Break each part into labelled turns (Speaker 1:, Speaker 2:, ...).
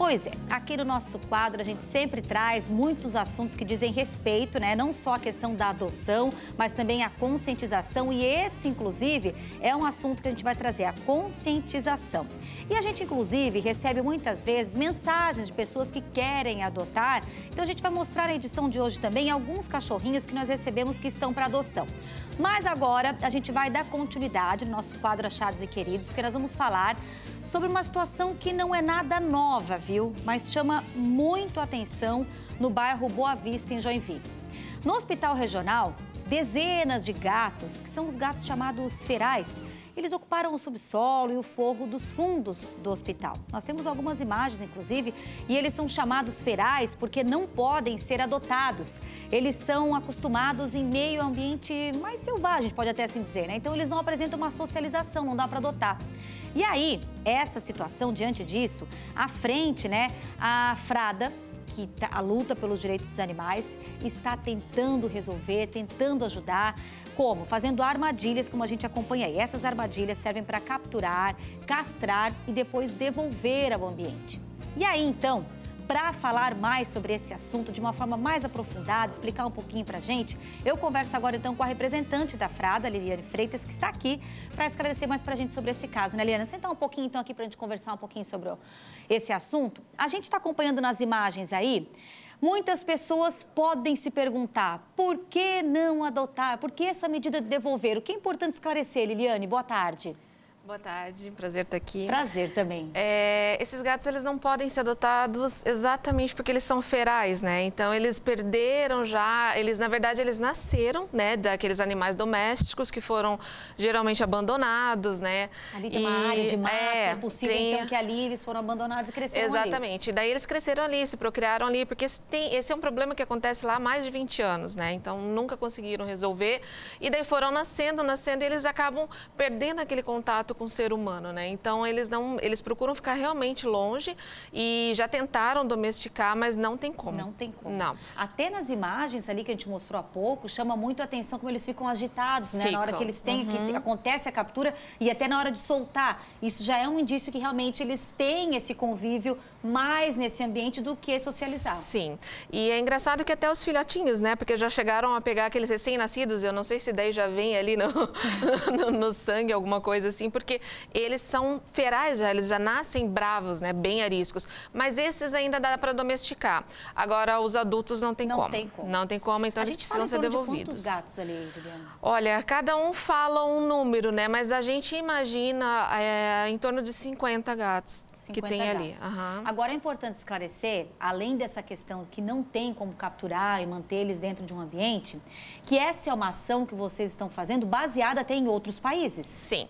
Speaker 1: Pois é, aqui no nosso quadro a gente sempre traz muitos assuntos que dizem respeito, né? Não só a questão da adoção, mas também a conscientização. E esse, inclusive, é um assunto que a gente vai trazer, a conscientização. E a gente, inclusive, recebe muitas vezes mensagens de pessoas que querem adotar. Então a gente vai mostrar na edição de hoje também alguns cachorrinhos que nós recebemos que estão para adoção. Mas agora a gente vai dar continuidade no nosso quadro Achados e Queridos, porque nós vamos falar sobre uma situação que não é nada nova, viu? Mas chama muito atenção no bairro Boa Vista, em Joinville. No hospital regional, dezenas de gatos, que são os gatos chamados ferais, eles ocuparam o subsolo e o forro dos fundos do hospital. Nós temos algumas imagens, inclusive, e eles são chamados ferais porque não podem ser adotados. Eles são acostumados em meio ambiente mais selvagem, pode até assim dizer, né? Então, eles não apresentam uma socialização, não dá para adotar. E aí, essa situação, diante disso, à frente, né, a Frada, que a luta pelos direitos dos animais, está tentando resolver, tentando ajudar. Como? Fazendo armadilhas, como a gente acompanha aí. Essas armadilhas servem para capturar, castrar e depois devolver ao ambiente. E aí, então, para falar mais sobre esse assunto de uma forma mais aprofundada, explicar um pouquinho para a gente, eu converso agora então com a representante da Frada, Liliane Freitas, que está aqui para esclarecer mais para a gente sobre esse caso, né, Liliane? Sentar um pouquinho então aqui para a gente conversar um pouquinho sobre esse assunto. A gente está acompanhando nas imagens aí. Muitas pessoas podem se perguntar, por que não adotar? Por que essa medida de devolver? O que é importante esclarecer, Liliane? Boa tarde.
Speaker 2: Boa tarde, prazer estar aqui.
Speaker 1: Prazer também.
Speaker 2: Esses gatos, eles não podem ser adotados exatamente porque eles são ferais, né? Então, eles perderam já, na verdade, eles nasceram, né, daqueles animais domésticos que foram geralmente abandonados, né?
Speaker 1: Ali tem uma área de mata, é possível então que ali eles foram abandonados e cresceram
Speaker 2: exatamente.
Speaker 1: Ali.
Speaker 2: Daí eles cresceram ali, se procriaram ali, porque esse é um problema que acontece lá há mais de 20 anos, né? Então, nunca conseguiram resolver e daí foram nascendo e eles acabam perdendo aquele contato com o ser humano, né? Então, eles procuram ficar realmente longe e já tentaram domesticar, mas não tem como.
Speaker 1: Não tem como.
Speaker 2: Não.
Speaker 1: Até nas imagens ali que a gente mostrou há pouco, chama muito a atenção como eles ficam agitados, né? Na hora que eles têm, que acontece a captura e até na hora de soltar. Isso já é um indício que realmente eles têm esse convívio mais nesse ambiente do que socializar.
Speaker 2: Sim. E é engraçado que até os filhotinhos, né? Porque já chegaram a pegar aqueles recém-nascidos, eu não sei se daí já vem ali no sangue, alguma coisa assim, porque eles são ferais já, eles já nascem bravos, né? Bem ariscos. Mas esses ainda dá para domesticar. Agora, os adultos não tem como.
Speaker 1: Não tem como.
Speaker 2: Não tem como, então eles precisam ser devolvidos.
Speaker 1: Quantos gatos ali, Juliana?
Speaker 2: Olha, cada um fala um número, né? Mas a gente imagina em torno de 50 gatos. Que tem ali.
Speaker 1: Agora é importante esclarecer, além dessa questão que não tem como capturar e manter eles dentro de um ambiente, que essa é uma ação que vocês estão fazendo baseada até em outros países.
Speaker 2: Sim.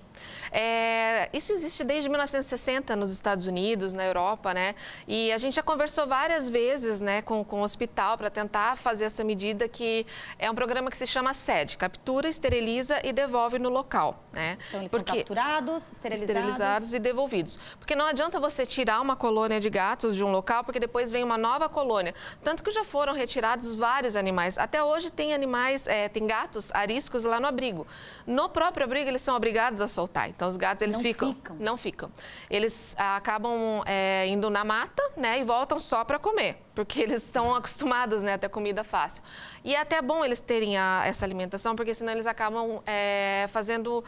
Speaker 2: Isso existe desde 1960 nos Estados Unidos, na Europa, né? E a gente já conversou várias vezes, né, com o hospital para tentar fazer essa medida, que é um programa que se chama SED, captura, esteriliza e devolve no local, né?
Speaker 1: Então eles são capturados,
Speaker 2: esterilizados e devolvidos. Porque não adianta você tirar uma colônia de gatos de um local, porque depois vem uma nova colônia. Tanto que já foram retirados vários animais. Até hoje tem animais, tem gatos ariscos lá no abrigo. No próprio abrigo eles são obrigados a soltar. Então, os gatos, eles não ficam. Eles acabam indo na mata, né, e voltam só para comer, porque eles estão acostumados, né, a ter comida fácil. E é até bom eles terem essa alimentação, porque senão eles acabam fazendo...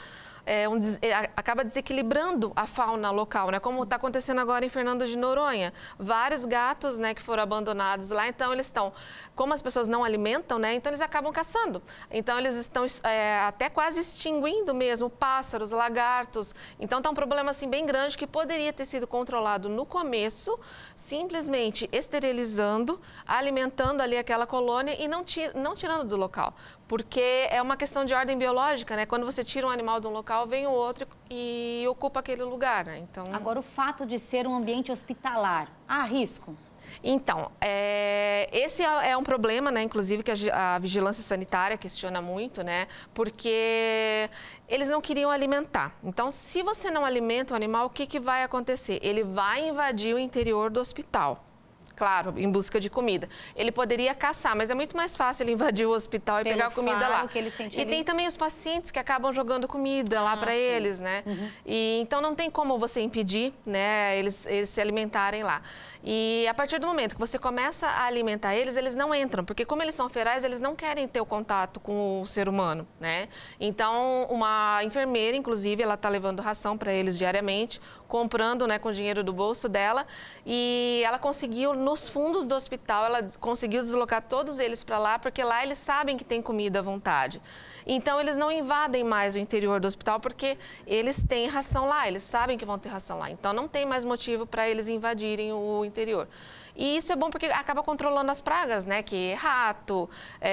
Speaker 2: acaba desequilibrando a fauna local, né? Como está acontecendo agora em Fernando de Noronha. Vários gatos, né, que foram abandonados lá, então eles estão... Como as pessoas não alimentam, né, então eles acabam caçando. Então eles estão até quase extinguindo mesmo pássaros, lagartos. Então está um problema assim bem grande que poderia ter sido controlado no começo, simplesmente esterilizando, alimentando ali aquela colônia e não tirando do local. Porque é uma questão de ordem biológica, né? Quando você tira um animal de um local, vem o outro e ocupa aquele lugar, né? Então...
Speaker 1: Agora, o fato de ser um ambiente hospitalar, há risco?
Speaker 2: Então, esse é um problema, né? Inclusive, que a vigilância sanitária questiona muito, né? Porque eles não queriam alimentar. Então, se você não alimenta o animal, o que vai acontecer? Ele vai invadir o interior do hospital. claro, em busca de comida. Ele poderia caçar, mas é muito mais fácil ele invadir o hospital e pegar a comida lá.
Speaker 1: Que ele sente
Speaker 2: e
Speaker 1: ali.
Speaker 2: tem também os pacientes que acabam jogando comida lá para eles, né? E então não tem como você impedir, né, eles se alimentarem lá. E a partir do momento que você começa a alimentar eles, eles não entram, porque como eles são ferais, eles não querem ter o contato com o ser humano, né? Então, uma enfermeira, inclusive, ela está levando ração para eles diariamente, comprando, né, com o dinheiro do bolso dela, e ela conseguiu, nos fundos do hospital, ela conseguiu deslocar todos eles para lá, porque lá eles sabem que tem comida à vontade. Então, eles não invadem mais o interior do hospital, porque eles têm ração lá, eles sabem que vão ter ração lá. Então, não tem mais motivo para eles invadirem o interior. E isso é bom porque acaba controlando as pragas, né? Que é rato,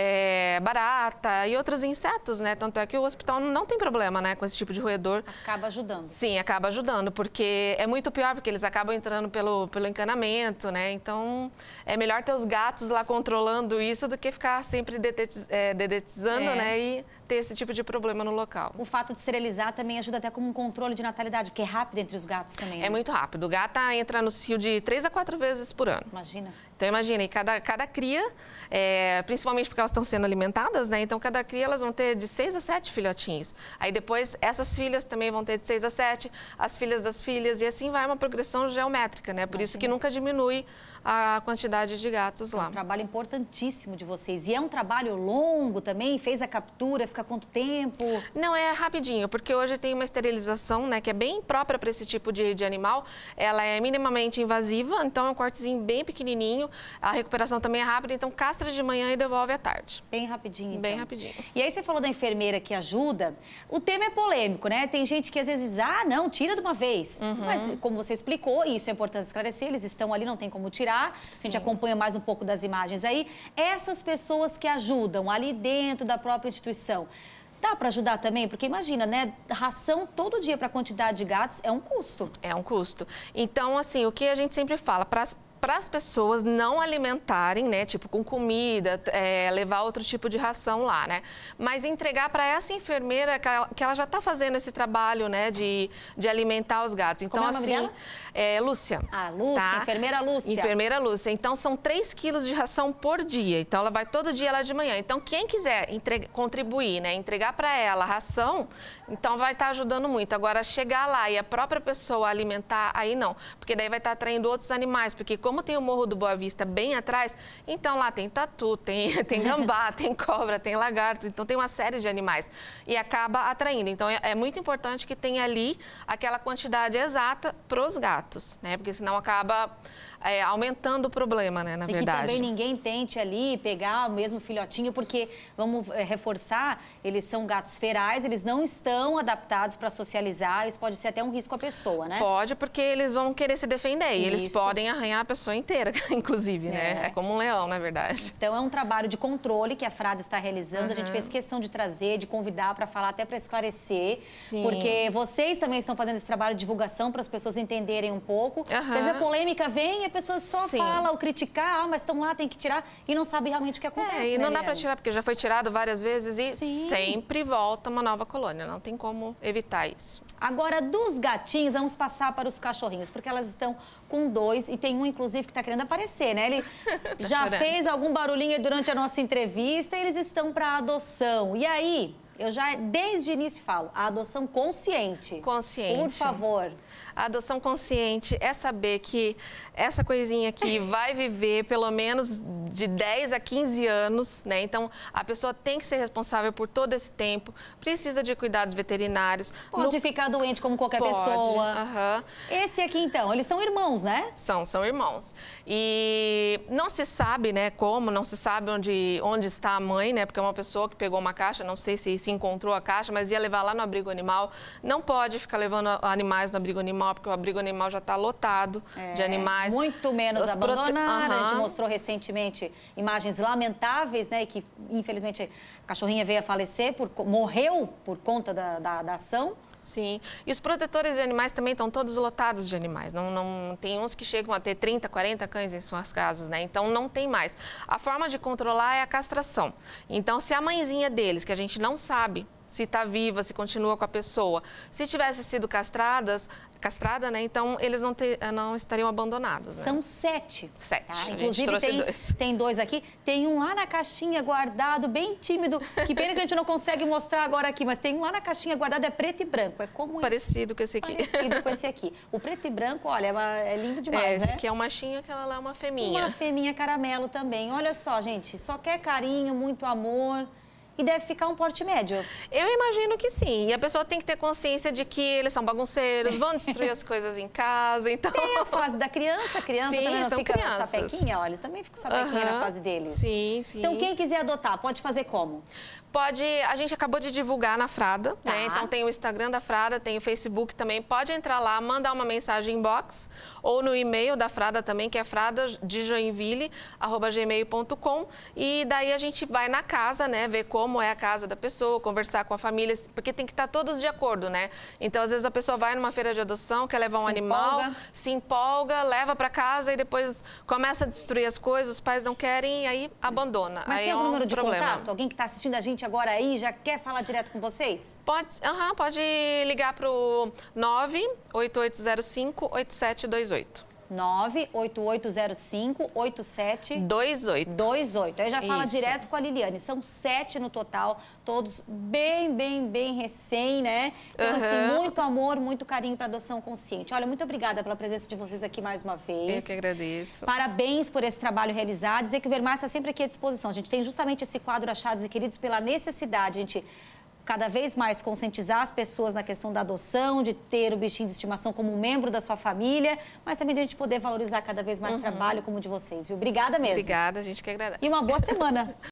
Speaker 2: barata e outros insetos, né? Tanto é que o hospital não tem problema, né, com esse tipo de roedor.
Speaker 1: Acaba ajudando.
Speaker 2: Sim, acaba ajudando, porque é muito pior, porque eles acabam entrando pelo encanamento, né? Então, é melhor ter os gatos lá controlando isso do que ficar sempre dedetizando, né? E ter esse tipo de problema no local.
Speaker 1: O fato de esterilizar também ajuda até como um controle de natalidade, porque é rápido entre os gatos também, né?
Speaker 2: É muito rápido. O gato entra no cio de 3 a 4 vezes por ano.
Speaker 1: Imagina.
Speaker 2: Então, imagina, e cada cria, principalmente porque elas estão sendo alimentadas, né? Então, cada cria, elas vão ter de 6 a 7 filhotinhos. Aí, depois, essas filhas também vão ter de 6 a 7, as filhas das filhas, e assim vai uma progressão geométrica, né? Por isso que nunca diminui a quantidade de gatos lá.
Speaker 1: É um trabalho importantíssimo de vocês. E é um trabalho longo também? Fez a captura, fica quanto tempo?
Speaker 2: Não, é rapidinho, porque hoje tem uma esterilização, né, que é bem própria para esse tipo de animal. Ela é minimamente invasiva, então é um cortezinho bem pequenininho. A recuperação também é rápida, então castra de manhã e devolve à tarde.
Speaker 1: Bem rapidinho, então.
Speaker 2: Bem rapidinho.
Speaker 1: E aí você falou da enfermeira que ajuda. O tema é polêmico, né? Tem gente que às vezes diz, não, tira de uma vez. Mas como você explicou, e isso é importante esclarecer, eles estão ali, não tem como tirar. Sim. A gente acompanha mais um pouco das imagens aí. Essas pessoas que ajudam ali dentro da própria instituição, dá para ajudar também? Porque imagina, né? Ração todo dia para a quantidade de gatos é um custo.
Speaker 2: É um custo. Então, assim, o que a gente sempre fala, para as pessoas não alimentarem, né, tipo com comida, levar outro tipo de ração lá, né, mas entregar para essa enfermeira que ela já está fazendo esse trabalho, né, de alimentar os gatos. Então,
Speaker 1: como é o nome dela?
Speaker 2: Lúcia.
Speaker 1: Lúcia,
Speaker 2: tá?
Speaker 1: enfermeira Lúcia.
Speaker 2: Enfermeira Lúcia. Então, são 3 quilos de ração por dia. Então, ela vai todo dia lá de manhã. Então, quem quiser contribuir, né, entregar para ela a ração, então vai estar ajudando muito. Agora, chegar lá e a própria pessoa alimentar, aí não, porque daí vai estar atraindo outros animais, porque como tem o Morro do Boa Vista bem atrás, então lá tem tatu, tem gambá, tem cobra, tem lagarto, então tem uma série de animais e acaba atraindo. Então é muito importante que tenha ali aquela quantidade exata para os gatos, né? Porque senão acaba aumentando o problema, né, na verdade.
Speaker 1: E que também ninguém tente ali pegar o mesmo filhotinho, porque, vamos reforçar, eles são gatos ferais, eles não estão adaptados para socializar, isso pode ser até um risco à pessoa, né?
Speaker 2: Pode, porque eles vão querer se defender e eles podem arranhar a pessoa inteira, inclusive, né? É como um leão, na verdade.
Speaker 1: Então, é um trabalho de controle que a Frade está realizando, a gente fez questão de trazer, de convidar para falar, até para esclarecer, porque vocês também estão fazendo esse trabalho de divulgação para as pessoas entenderem um pouco. Às vezes a polêmica vem e a pessoa só fala ou criticar, mas estão lá, tem que tirar, e não sabe realmente o que acontece.
Speaker 2: E não dá para tirar, porque já foi tirado várias vezes e sempre volta uma nova colônia, não tem como evitar isso.
Speaker 1: Agora, dos gatinhos, vamos passar para os cachorrinhos, porque elas estão com 2 e tem um, inclusive, que está querendo aparecer, né? Ele já fez algum barulhinho durante a nossa entrevista e eles estão para adoção. E aí, eu já desde o início falo, a adoção consciente.
Speaker 2: Consciente.
Speaker 1: Por favor.
Speaker 2: A adoção consciente é saber que essa coisinha aqui vai viver pelo menos de 10 a 15 anos, né? Então, a pessoa tem que ser responsável por todo esse tempo, precisa de cuidados veterinários.
Speaker 1: Pode ficar doente como qualquer pessoa. Esse aqui, então, eles são irmãos, né?
Speaker 2: São irmãos. E não se sabe, né, como, não se sabe onde está a mãe, né? Porque é uma pessoa que pegou uma caixa, não sei se encontrou a caixa, mas ia levar lá no abrigo animal. Não pode ficar levando animais no abrigo animal, porque o abrigo animal já está lotado de animais.
Speaker 1: Muito menos abandonado. A gente mostrou recentemente imagens lamentáveis, né? Que, infelizmente, a cachorrinha veio a falecer, morreu por conta da ação.
Speaker 2: Sim, e os protetores de animais também estão todos lotados de animais. Não tem uns que chegam a ter 30, 40 cães em suas casas, né? Então não tem mais. A forma de controlar é a castração. Então, se a mãezinha deles, que a gente não sabe se está viva, se continua com a pessoa, se tivesse sido castrada, né? Então eles não estariam abandonados, né?
Speaker 1: São 7.
Speaker 2: 7.
Speaker 1: Tá?
Speaker 2: A
Speaker 1: Inclusive
Speaker 2: gente trouxe
Speaker 1: tem 2 aqui. Tem um lá na caixinha guardado, bem tímido. Que pena que a gente não consegue mostrar agora aqui, mas tem um lá na caixinha guardado, é preto e branco. É como
Speaker 2: parecido com esse aqui.
Speaker 1: Parecido com esse aqui. O preto e branco, olha, é lindo demais,
Speaker 2: esse
Speaker 1: né?
Speaker 2: aqui é um machinho, aquela lá é uma fêmea.
Speaker 1: Uma fêmea caramelo também. Olha só, gente, só quer carinho, muito amor. E deve ficar um porte médio.
Speaker 2: Eu imagino que sim. E a pessoa tem que ter consciência de que eles são bagunceiros, vão destruir as coisas em casa, então...
Speaker 1: Tem a fase da criança. A criança
Speaker 2: sim,
Speaker 1: também não
Speaker 2: são
Speaker 1: fica
Speaker 2: crianças.
Speaker 1: sapequinha, olha, eles também ficam sapequinha na fase deles.
Speaker 2: Sim, sim.
Speaker 1: Então, quem quiser adotar, pode fazer como?
Speaker 2: Pode, a gente acabou de divulgar na Frada,
Speaker 1: Tá.
Speaker 2: né? Então tem o Instagram da Frada, tem o Facebook também. Pode entrar lá, mandar uma mensagem inbox ou no e-mail da Frada também, que é fradadejoinville@gmail.com. E daí a gente vai na casa, né? Ver como é a casa da pessoa, conversar com a família, porque tem que estar todos de acordo, né? Então, às vezes a pessoa vai numa feira de adoção, quer levar um animal, se empolga, leva para casa e depois começa a destruir as coisas, os pais não querem e aí abandona.
Speaker 1: Mas
Speaker 2: aí
Speaker 1: tem algum número de
Speaker 2: problema.
Speaker 1: contato? Alguém que está assistindo a gente agora aí já quer falar direto com vocês?
Speaker 2: Pode ligar para o 98805-8728.
Speaker 1: 98805-8728. Aí já fala
Speaker 2: Isso.
Speaker 1: direto com a Liliane. São 7 no total, todos bem recém, né? Então, assim, muito amor, muito carinho para adoção consciente. Olha, muito obrigada pela presença de vocês aqui mais uma vez.
Speaker 2: Eu que agradeço.
Speaker 1: Parabéns por esse trabalho realizado. Dizer que o Vermar está sempre aqui à disposição. A gente tem justamente esse quadro Achados e Queridos pela necessidade, a gente cada vez mais conscientizar as pessoas na questão da adoção, de ter o bichinho de estimação como um membro da sua família, mas também de a gente poder valorizar cada vez mais trabalho como o de vocês, viu? Obrigada mesmo.
Speaker 2: Obrigada, a gente que agradece.
Speaker 1: E uma boa semana.